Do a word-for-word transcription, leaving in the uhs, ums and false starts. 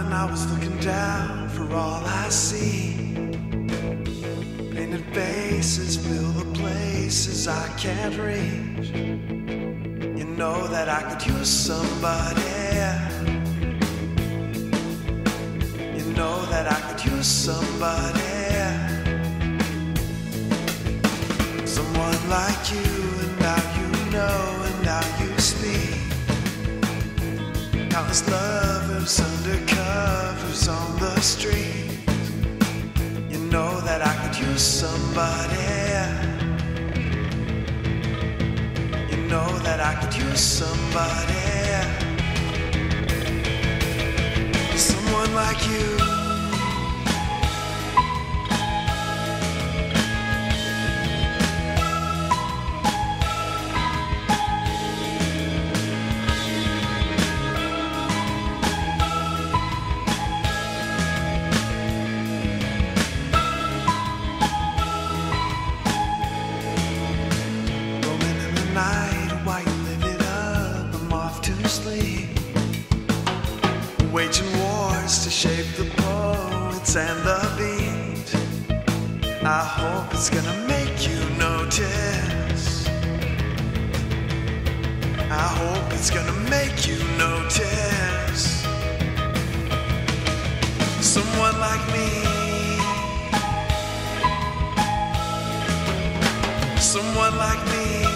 mountain, I was looking down for all I see. Painted faces fill the places I can't reach. You know that I could use somebody. You know that I could use somebody. Someone like you, and now you know, and now you speak. Countless lovers under covers on the street. You know that I could use somebody. You know that I could use somebody. Someone like you. Night, white livid up, I'm off to sleep. Waging wars to shape the poets and the beat. I hope it's gonna make you notice. I hope it's gonna make you notice. Someone like me. Someone like me.